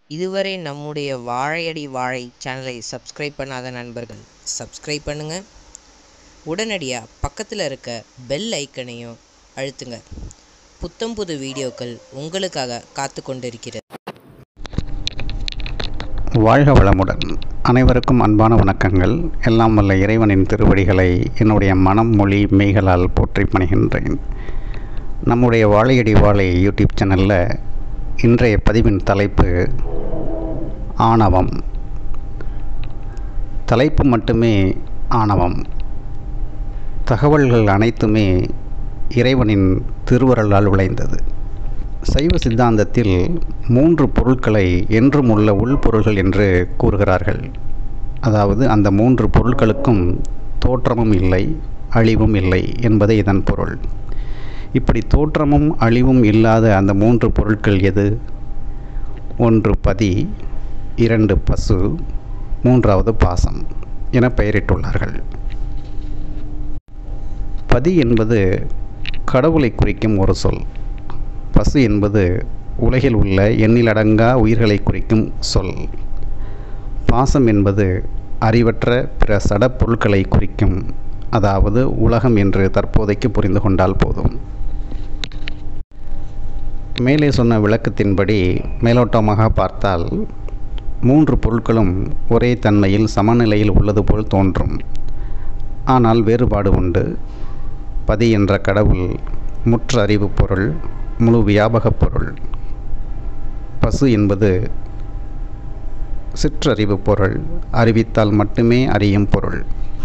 இதுவரை நம்முடைய வாழையடி வாழை சேனலை சப்ஸ்கிரைப் பண்ணாத நண்பர்கள் சப்ஸ்கிரைப் பண்ணுங்கள். உடனடியாக பக்கத்தில் இருக்க பெல் ஐக்கனையும் அழுத்துங்க. புத்தம் புது வீடியோக்கள் உங்களுக்காக காத்து கொண்டிருக்கிறது. வாழ்க வளமுடன். அனைவருக்கும் அன்பான வணக்கங்கள். எல்லாம் வல்ல இறைவனின் திருவடிகளை என்னுடைய மனம் மொழி மெய்களால் போற்றி பணிகின்றேன். நம்முடைய வாழையடி வாழை யூடியூப் சேனலில் இன்றைய பதிவின் தலைப்பு ஆணவம். தலைப்பு மட்டுமே ஆணவம். தகவல்கள் அனைத்துமே இறைவனின் திருவருளால் விளைந்தது. சைவ சித்தாந்தத்தில் 3 பொருட்களை என்றும் உள்ள உள்பொருள்கள் என்று கூறுகிறார்கள். அதாவது அந்த 3 பொருட்களுக்கும் தோற்றமும் இல்லை, அழிவும் இல்லை என்பதே இதன் பொருள். இப்படி தோற்றமும் அழிவும் இல்லாத அந்த 3 பொருட்கள் எது? 1 பதி, 2 பசு, 3வது பாசம் என பெயரிட்டுள்ளார்கள். பதி என்பது கடவுளை குறிக்கும் ஒரு சொல். பசு என்பது உலகில் உள்ள எண்ணிலடங்கா உயிர்களை குறிக்கும் சொல். பாசம் என்பது அறிவற்ற பிற சட பொருட்களை குறிக்கும், அதாவது உலகம் என்று தற்போதைக்கு புரிந்து கொண்டால் போதும். மேலே சொன்ன விளக்கத்தின்படி மேலோட்டமாக பார்த்தால் 3 பொருட்களும் ஒரே தன்மையில் சமநிலையில் உள்ளது போல் தோன்றும். ஆனால் வேறுபாடு உண்டு. பதி என்ற கடவுள் முற்ற அறிவு பொருள், முழு வியாபகப் பொருள். பசு என்பது சிற்றறிவு பொருள், அறிவித்தால் மட்டுமே அறியும் பொருள்.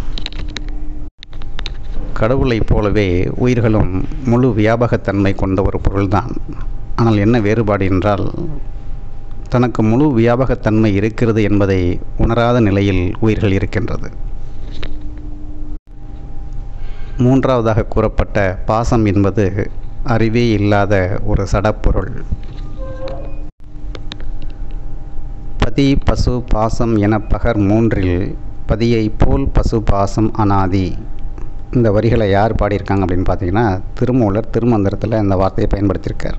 கடவுளைப் போலவே உயிர்களும் முழு வியாபகத்தன்மை கொண்ட ஒரு பொருள்தான். ஆனால் என்ன வேறுபாடு என்றால், தனக்கு முழு வியாபகத்தன்மை இருக்கிறது என்பதை உணராத நிலையில் உயிர்கள் இருக்கின்றது. 3வதாக கூறப்பட்ட பாசம் என்பது அறிவே இல்லாத ஒரு சடப்பொருள். பதி பசு பாசம் என பகர் 3இல் பதியை போல் பசு பாசம் அனாதி. இந்த வரிகளை யார் பாடியிருக்காங்க அப்படின்னு பார்த்தீங்கன்னா, திருமூலர் திருமந்திரத்தில் இந்த வார்த்தையை பயன்படுத்தியிருக்கார்.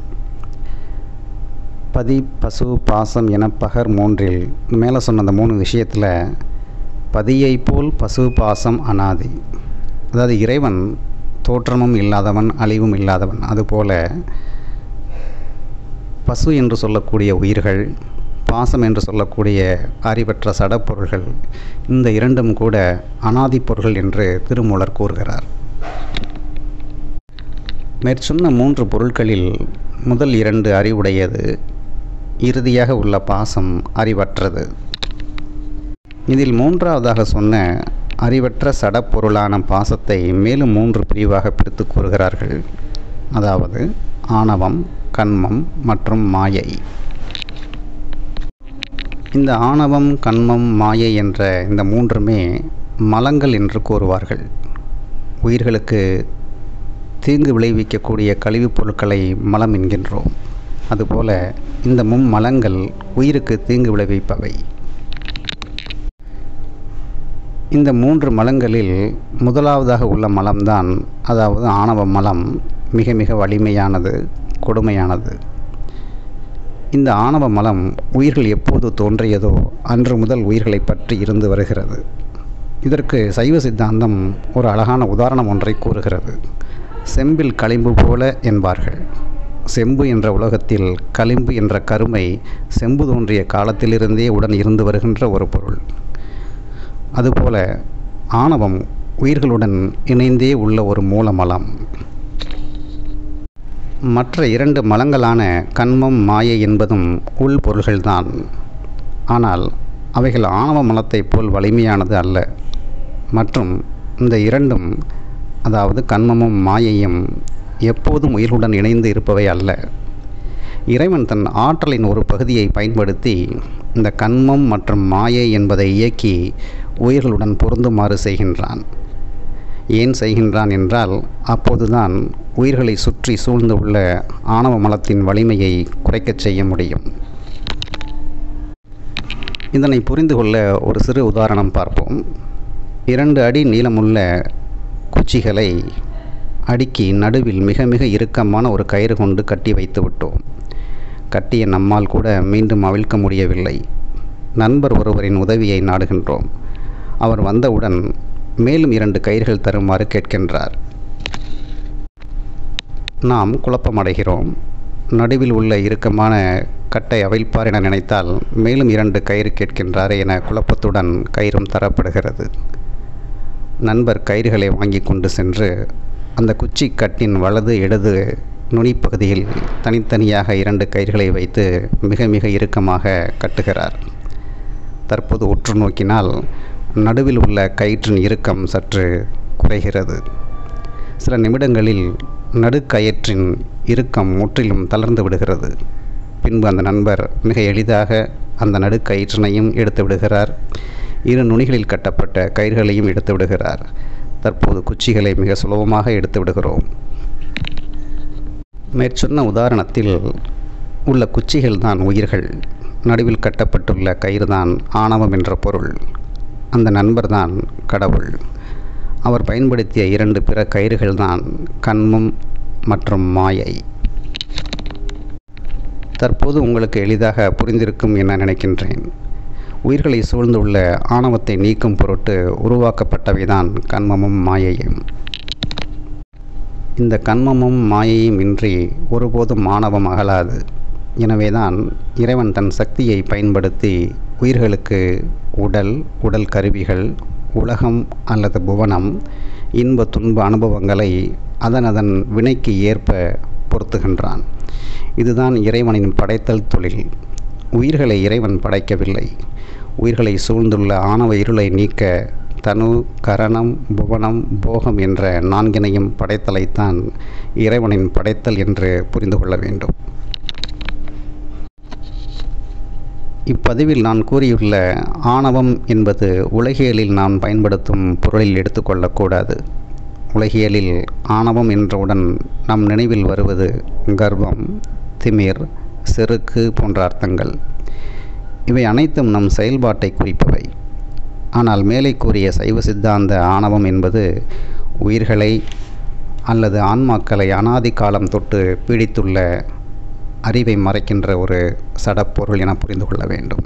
பதி பசு பாசம் என பகர் 3இல் மேலே சொன்ன அந்த 3 விஷயத்தில் பதியை போல் பசு பாசம் அனாதி. அதாவது இறைவன் தோற்றமும் இல்லாதவன், அழிவும் இல்லாதவன். அதுபோல பசு என்று சொல்லக்கூடிய உயிர்கள், பாசம் என்று சொல்லக்கூடிய அறிவற்ற சடப்பொருள்கள், இந்த 2ம் கூட அனாதி பொருள்கள் என்று திருமூலர் கூறுகிறார். மேற்சொன்ன 3 பொருட்களில் முதல் 2 அறிவுடையது, இறுதியாக உள்ள பாசம் அறிவற்றது. இதில் 3வதாக சொன்ன அறிவற்ற சடப்பொருளான பாசத்தை மேலும் 3 பிரிவாக பிரித்து கூறுகிறார்கள். அதாவது ஆணவம், கன்மம் மற்றும் மாயை. இந்த ஆணவம், கன்மம், மாயை என்ற இந்த 3மே மலங்கள் என்று கூறுவார்கள். உயிர்களுக்கு தீங்கு விளைவிக்கக்கூடிய கழிவுப் பொருட்களை மலம் என்கின்றோம். அதுபோல இந்த மும்மலங்கள் உயிருக்கு தீங்கு விளைவிப்பவை. இந்த 3 மலங்களில் முதலாவதாக உள்ள மலம்தான், அதாவது ஆணவ மலம், மிக மிக வலிமையானது, கொடுமையானது. இந்த ஆணவ மலம் உயிர்கள் எப்போது தோன்றியதோ அன்று முதல் உயிர்களை பற்றி இருந்து வருகிறது. இதற்கு சைவ சித்தாந்தம் ஒரு அழகான உதாரணம் ஒன்றை கூறுகிறது. செம்பில் களிம்பு போல என்பார்கள். செம்பு என்ற உலகத்தில் களிம்பு என்ற கருமை செம்பு தோன்றிய காலத்திலிருந்தே உடன் இருந்து வருகின்ற ஒரு பொருள். அதுபோல ஆணவம் உயிர்களுடன் இணைந்தே உள்ள ஒரு மூலமலம். மற்ற 2 மலங்களான கன்மம், மாயை என்பதும் உள் பொருள்கள்தான். ஆனால் அவைகள் ஆணவ மலத்தைப் போல் வலிமையானது அல்ல. மற்றும் இந்த 2ம், அதாவது கன்மமும் மாயையும், எப்போதும் உயிர்களுடன் இணைந்து இருப்பவை அல்ல. இறைவன் தன் ஆற்றலின் ஒரு பகுதியை பயன்படுத்தி இந்த கன்மம் மற்றும் மாயை என்பதை இயக்கி உயிர்களுடன் பொருந்துமாறு செய்கின்றான். ஏன் செய்கின்றான் என்றால், அப்போதுதான் உயிர்களை சுற்றி சூழ்ந்து உள்ள ஆணவ மலத்தின் வலிமையை குறைக்கச் செய்ய முடியும். இதனை புரிந்து கொள்ள ஒரு சிறு உதாரணம் பார்ப்போம். 2 அடி நீளமுள்ள குச்சிகளை அடுக்கி நடுவில் மிக மிக இறுக்கமான ஒரு கயிறு கொண்டு கட்டி வைத்து விட்டோம். கட்டிய நம்மால் கூட மீண்டும் அவிழ்க்க முடியவில்லை. நண்பர் ஒருவரின் உதவியை நாடுகின்றோம். அவர் வந்தவுடன் மேலும் 2 கயிறுகள் தருமாறு கேட்கின்றார். நாம் குழப்பமடைகிறோம். நடுவில் உள்ள இறுக்கமான கட்டை அவிழ்ப்பார் என நினைத்தால் மேலும் 2 கயிறு கேட்கின்றார் என குழப்பத்துடன் கயிறும் தரப்படுகிறது. நண்பர் கயிறுகளை வாங்கி கொண்டு சென்று அந்த குச்சி கட்டின் வலது இடது நுனிப்பகுதியில் தனித்தனியாக 2 கயிறுகளை வைத்து மிக மிக இறுக்கமாக கட்டுகிறார். தற்போது உற்று நோக்கினால் நடுவில் உள்ள கயிற்றின் இறுக்கம் சற்று குறைகிறது. சில நிமிடங்களில் நடுக்கயிற்றின் இறுக்கம் முற்றிலும் தளர்ந்து விடுகிறது. பின்பு அந்த நண்பர் மிக எளிதாக அந்த நடுக்கயிற்றினையும் எடுத்து விடுகிறார். 2 நுனிகளில் கட்டப்பட்ட கயிறுகளையும் எடுத்து விடுகிறார். தற்போது குச்சிகளை மிக சுலபமாக எடுத்து விடுகிறோம். மேற்சொன்ன உதாரணத்தில் உள்ள குச்சிகள் தான் உயிர்கள். நடுவில் கட்டப்பட்டுள்ள கயிறு தான் ஆணவம் என்ற பொருள். அந்த நண்பர் தான் கடவுள். அவர் பயன்படுத்திய 2 பிற கயிறுகள் தான் கண்மம் மற்றும் மாயை. தற்போது உங்களுக்கு எளிதாக புரிந்திருக்கும் என நினைக்கின்றேன். உயிர்களை சூழ்ந்துள்ள ஆணவத்தை நீக்கும் பொருட்டு உருவாக்கப்பட்டவைதான் கண்மமும் மாயையும். இந்த கண்மமும் மாயையும் இன்றி ஒருபோதும் ஆணவம் அகலாது. எனவேதான் இறைவன் தன் சக்தியை பயன்படுத்தி உயிர்களுக்கு உடல் கருவிகள், உலகம் அல்லது புவனம், இன்ப துன்ப அனுபவங்களை அதன் வினைக்கு ஏற்ப பொருத்துகின்றான். இதுதான் இறைவனின் படைத்தல் தொழில். உயிர்களை இறைவன் படைக்கவில்லை. உயிர்களை சூழ்ந்துள்ள ஆணவ இருளை நீக்க தனு, கரணம், புவனம், போகம் என்ற 4 படைத்தலைத்தான் இறைவனின் படைத்தல் என்று புரிந்து கொள்ள வேண்டும். இப்பதிவில் நான் கூறியுள்ள ஆணவம் என்பது உலகியலில் நாம் பயன்படுத்தும் பொருளில் எடுத்துக்கொள்ளக்கூடாது. உலகியலில் ஆணவம் என்றவுடன் நம் நினைவில் வருவது கர்வம், திமிர், செருக்கு போன்ற அர்த்தங்கள். இவை அனைத்தும் நம் செயல்பாட்டை குறிப்பவை. ஆனால் மேலே கூறிய சைவ சித்தாந்த ஆணவம் என்பது உயிர்களை அல்லது ஆன்மாக்களை அனாதி காலம் தொட்டு பீடித்துள்ள அறிவை மறைக்கின்ற ஒரு சடப்பொருள் என புரிந்து கொள்ள வேண்டும்.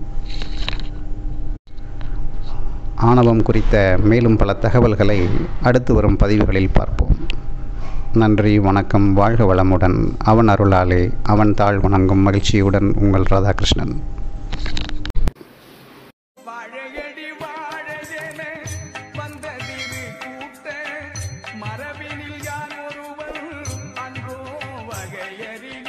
ஆணவம் குறித்த மேலும் பல தகவல்களை அடுத்து வரும் பதிவுகளில் பார்ப்போம். நன்றி, வணக்கம், வாழ்க வளமுடன். அவன் அருளாலே அவன் தாழ் வணங்கும் மகிழ்ச்சியுடன் உங்கள் ராதாகிருஷ்ணன்.